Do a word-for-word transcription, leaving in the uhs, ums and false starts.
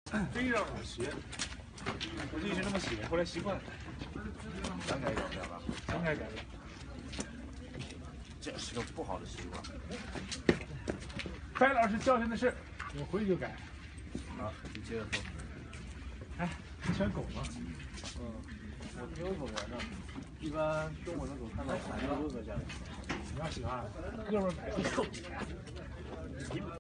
非让我学，我就一直这么写，后来习惯了。 想改改不了吧？ 想改改了。 这是个不好的习惯。 白老师教训的是，我回去就改。 好，你接着说。 哎，你喜欢狗吗？ 嗯，我挺有狗缘的，一般中午的狗看到我就哥哥家里。 你要喜欢，哥们儿买就送你。